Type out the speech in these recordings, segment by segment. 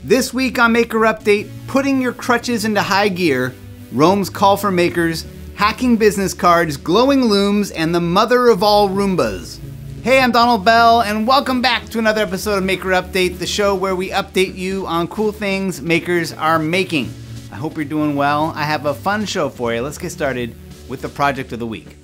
This week on Maker Update, putting your crutches into high gear, Rome's call for makers, hacking business cards, glowing looms, and the mother of all Roombas. Hey, I'm Donald Bell, and welcome back to another episode of Maker Update, the show where we update you on cool things makers are making. I hope you're doing well. I have a fun show for you. Let's get started with the project of the week.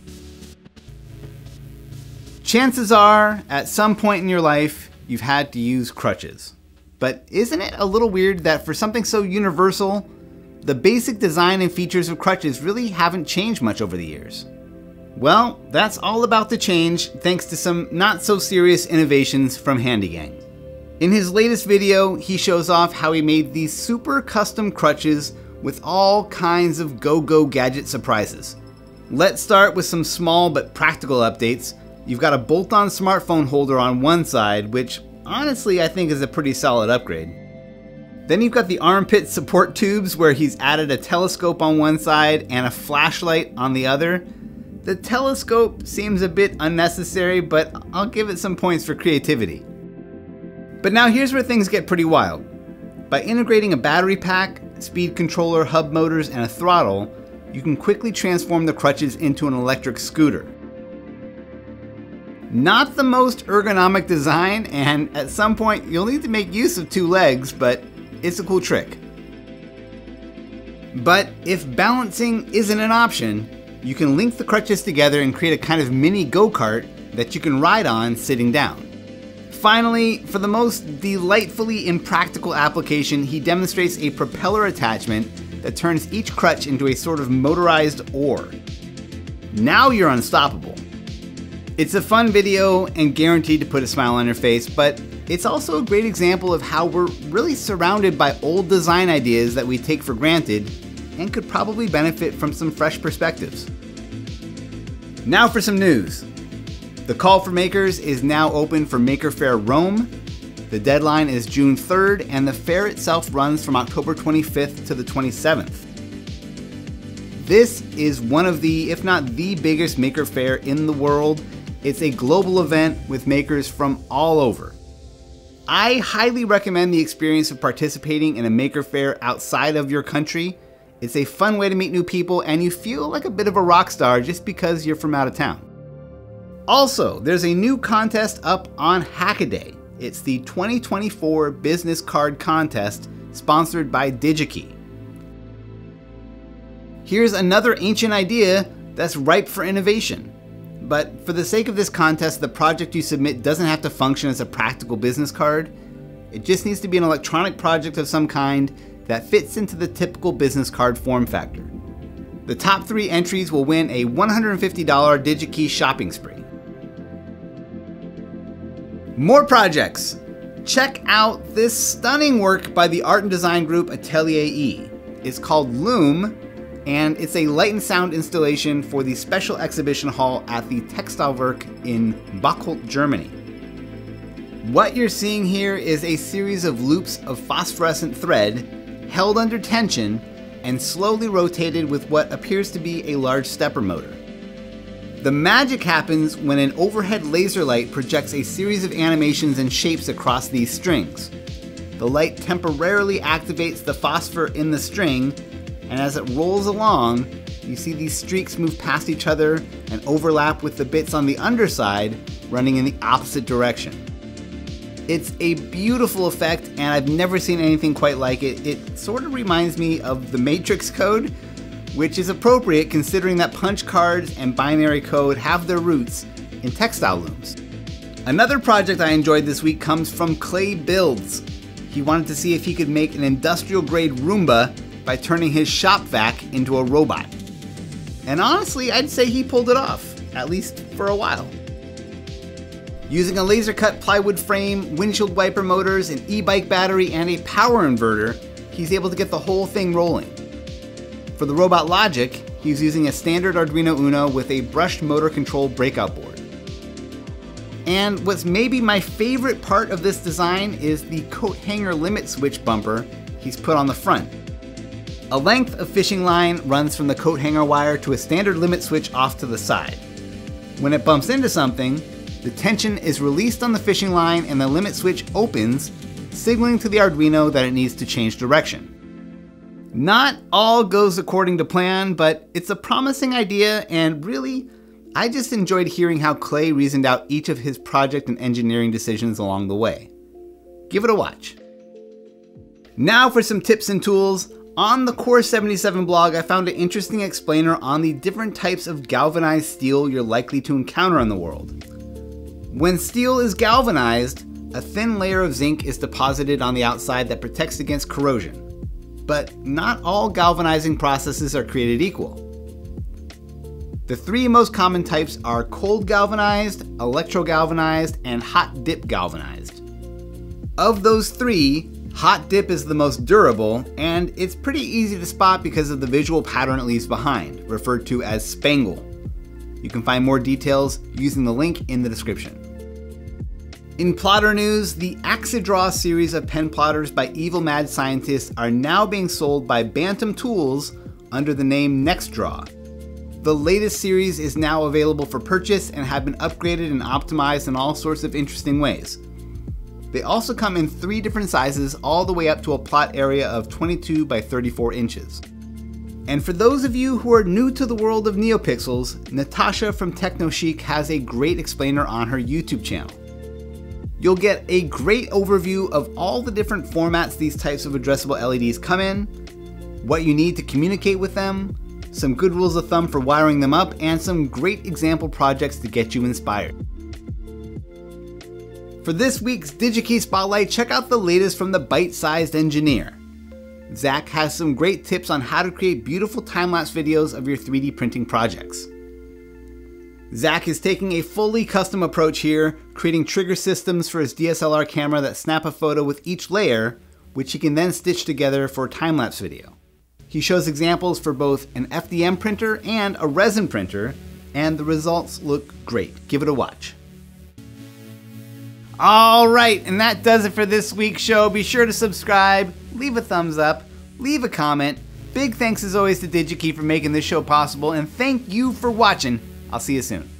Chances are, at some point in your life, you've had to use crutches. But isn't it a little weird that for something so universal, the basic design and features of crutches really haven't changed much over the years? Well, that's all about to change thanks to some not so serious innovations from Geng. In his latest video, he shows off how he made these super custom crutches with all kinds of go-go gadget surprises. Let's start with some small but practical updates. You've got a bolt-on smartphone holder on one side, which honestly I think is a pretty solid upgrade. Then you've got the armpit support tubes where he's added a telescope on one side and a flashlight on the other. The telescope seems a bit unnecessary, but I'll give it some points for creativity. But now here's where things get pretty wild. By integrating a battery pack, speed controller, hub motors, and a throttle, you can quickly transform the crutches into an electric scooter. Not the most ergonomic design, and at some point you'll need to make use of two legs, but it's a cool trick. But if balancing isn't an option, you can link the crutches together and create a kind of mini go-kart that you can ride on sitting down. Finally, for the most delightfully impractical application, he demonstrates a propeller attachment that turns each crutch into a sort of motorized oar. Now you're unstoppable. It's a fun video and guaranteed to put a smile on your face, but it's also a great example of how we're really surrounded by old design ideas that we take for granted and could probably benefit from some fresh perspectives. Now for some news. The call for makers is now open for Maker Faire Rome. The deadline is June 3rd, and the fair itself runs from October 25th to the 27th. This is one of the, if not the biggest maker fair in the world. It's a global event with makers from all over. I highly recommend the experience of participating in a maker fair outside of your country. It's a fun way to meet new people, and you feel like a bit of a rock star just because you're from out of town. Also, there's a new contest up on Hackaday. It's the 2024 Business Card Contest sponsored by DigiKey. Here's another ancient idea that's ripe for innovation. But for the sake of this contest, the project you submit doesn't have to function as a practical business card. It just needs to be an electronic project of some kind that fits into the typical business card form factor. The top 3 entries will win a $150 DigiKey shopping spree. More projects! Check out this stunning work by the art and design group ATELIER-E. It's called Loom, and it's a light and sound installation for the special exhibition hall at the Textilwerk in Bocholt, Germany. What you're seeing here is a series of loops of phosphorescent thread held under tension and slowly rotated with what appears to be a large stepper motor. The magic happens when an overhead laser light projects a series of animations and shapes across these strings. The light temporarily activates the phosphor in the string, and as it rolls along, you see these streaks move past each other and overlap with the bits on the underside running in the opposite direction. It's a beautiful effect, and I've never seen anything quite like it. It sort of reminds me of the Matrix code, which is appropriate considering that punch cards and binary code have their roots in textile looms. Another project I enjoyed this week comes from Clay Builds. He wanted to see if he could make an industrial-grade Roomba by turning his shop vac into a robot. And honestly, I'd say he pulled it off, at least for a while. Using a laser-cut plywood frame, windshield wiper motors, an e-bike battery, and a power inverter, he's able to get the whole thing rolling. For the robot logic, he's using a standard Arduino Uno with a brushed motor control breakout board. And what's maybe my favorite part of this design is the coat hanger limit switch bumper he's put on the front. A length of fishing line runs from the coat hanger wire to a standard limit switch off to the side. When it bumps into something, the tension is released on the fishing line and the limit switch opens, signaling to the Arduino that it needs to change direction. Not all goes according to plan, but it's a promising idea, and really, I just enjoyed hearing how Clay reasoned out each of his project and engineering decisions along the way. Give it a watch. Now for some tips and tools. On the Core 77 blog, I found an interesting explainer on the different types of galvanized steel you're likely to encounter in the world. When steel is galvanized, a thin layer of zinc is deposited on the outside that protects against corrosion. But not all galvanizing processes are created equal. The three most common types are cold galvanized, electrogalvanized, and hot dip galvanized. Of those three, hot dip is the most durable, and it's pretty easy to spot because of the visual pattern it leaves behind, referred to as spangle. You can find more details using the link in the description. In plotter news, the NextDraw series of pen plotters by Evil Mad Scientists are now being sold by Bantam Tools under the name NextDraw. The latest series is now available for purchase and have been upgraded and optimized in all sorts of interesting ways. They also come in 3 different sizes, all the way up to a plot area of 22 by 34 inches. And for those of you who are new to the world of Neopixels, Natasha from TechnoChic has a great explainer on her YouTube channel. You'll get a great overview of all the different formats these types of addressable LEDs come in, what you need to communicate with them, some good rules of thumb for wiring them up, and some great example projects to get you inspired. For this week's DigiKey Spotlight, check out the latest from the Byte-sized engineer. Zach has some great tips on how to create beautiful time-lapse videos of your 3D printing projects. Zach is taking a fully custom approach here, creating trigger systems for his DSLR camera that snap a photo with each layer, which he can then stitch together for a time-lapse video. He shows examples for both an FDM printer and a resin printer, and the results look great. Give it a watch. Alright, and that does it for this week's show. Be sure to subscribe, leave a thumbs up, leave a comment. Big thanks as always to DigiKey for making this show possible, and thank you for watching. I'll see you soon.